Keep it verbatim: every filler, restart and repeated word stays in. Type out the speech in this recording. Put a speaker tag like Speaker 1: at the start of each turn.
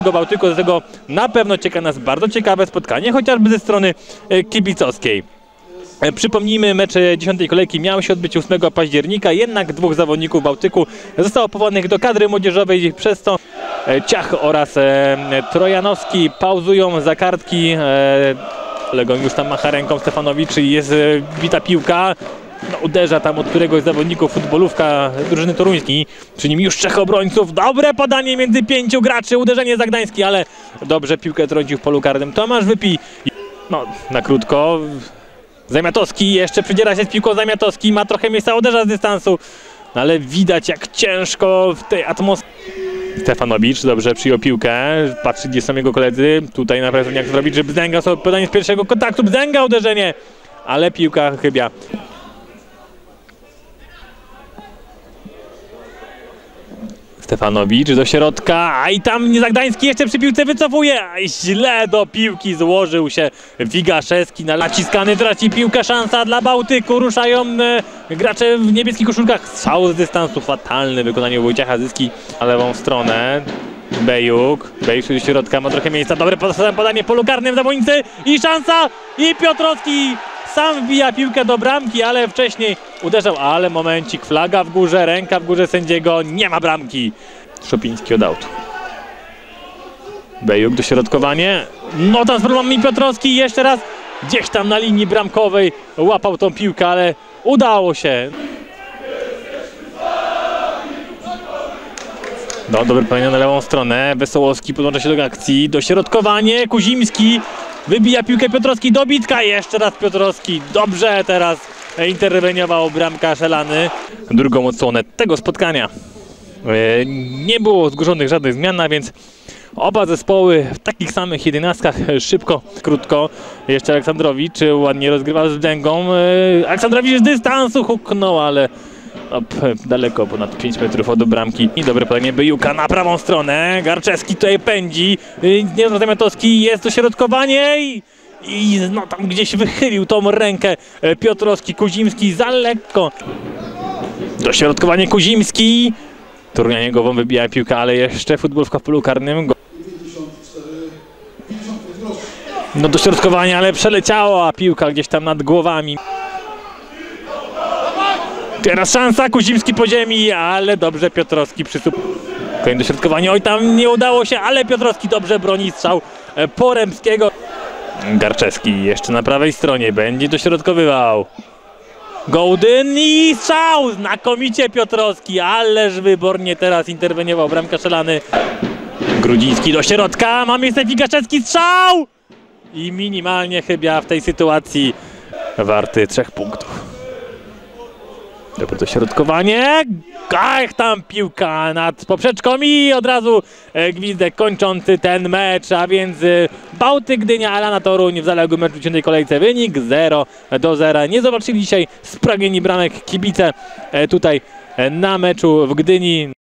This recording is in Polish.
Speaker 1: Bałtyku, dlatego na pewno czeka nas bardzo ciekawe spotkanie, chociażby ze strony kibicowskiej. Przypomnijmy, mecz dziesiątej kolejki miał się odbyć ósmego października, jednak dwóch zawodników Bałtyku zostało powołanych do kadry młodzieżowej, przez co Ciach oraz Trojanowski pauzują za kartki. Legon już tam macha ręką Stefanowicz i jest bita piłka. No, uderza tam od któregoś z zawodników futbolówka drużyny toruńskiej. Przy nim już trzech obrońców. Dobre podanie między pięciu graczy. Uderzenie Zagdański, ale dobrze piłkę trącił w polu karnym Tomasz Wypij. No, na krótko. Zamiatowski jeszcze przydziera się z piłką. Zamiatowski ma trochę miejsca, uderza z dystansu. No, ale widać, jak ciężko w tej atmosferze. Stefanowicz dobrze przyjął piłkę. Patrzy, gdzie są jego koledzy. Tutaj na pewno jak zrobić, żeby Bzdęga sobie podanie z pierwszego kontaktu. Bzdęga uderzenie, ale piłka chybia. Stefanowicz do środka, a i tam Zagdański jeszcze przy piłce wycofuje, a źle do piłki złożył się Wigaszewski, na naciskany traci piłkę, szansa dla Bałtyku, ruszają e, gracze w niebieskich koszulkach, strzał z dystansu, fatalny w wykonaniu Wojciecha Zyski na lewą stronę. Bejuk, Bejuk do środka, ma trochę miejsca, dobre podanie polu karnym zawodnicy i szansa, i Piotrowski sam wbija piłkę do bramki, ale wcześniej uderzał, ale momencik, flaga w górze, ręka w górze sędziego, nie ma bramki. Szopiński od autu. Bejuk, dośrodkowanie, no tam z problemami Piotrowski, jeszcze raz gdzieś tam na linii bramkowej łapał tą piłkę, ale udało się. No, dobre podanie na lewą stronę, Wesołowski podłącza się do akcji, dośrodkowanie, Kuzimski wybija piłkę, Piotrowski, dobitka, jeszcze raz Piotrowski, dobrze teraz interweniował bramkarz Elany. Drugą odsłonę tego spotkania nie było zgłoszonych żadnych zmian, a więc oba zespoły w takich samych jedenastkach, szybko, krótko. Jeszcze Aleksandrowicz ładnie rozgrywa z Bzdęgą, Aleksandrowicz z dystansu huknął, ale op, daleko, ponad pięć metrów od bramki. I dobre podanie Byjuka na prawą stronę, Garczewski tutaj pędzi, Zamiatowski, jest dośrodkowanie i, i no, tam gdzieś wychylił tą rękę Piotrowski, Kuzimski za lekko. Dośrodkowanie Kuzimski, Turnianie głową wybija piłkę, ale jeszcze futbolówka w polu karnym. No dośrodkowanie, ale przeleciała piłka gdzieś tam nad głowami. Teraz szansa, Kuzimski po ziemi, ale dobrze Piotrowski przysup. Kolejne dośrodkowanie, oj tam nie udało się, ale Piotrowski dobrze broni strzał Poremskiego. Garczewski jeszcze na prawej stronie, będzie dośrodkowywał. Gołdyn i strzał, znakomicie Piotrowski, ależ wybornie teraz interweniował bramkarz Elany. Grudziński do środka, ma miejsce Wigaszewski, strzał! I minimalnie chyba w tej sytuacji warty trzech punktów. Dobre dośrodkowanie, ach tam piłka nad poprzeczką i od razu gwizdek kończący ten mecz, a więc Bałtyk Gdynia, Elana Toruń w zaległym meczu w dziesiątej kolejce, wynik zero do zera. Nie zobaczyli dzisiaj spragnieni bramek kibice tutaj na meczu w Gdyni.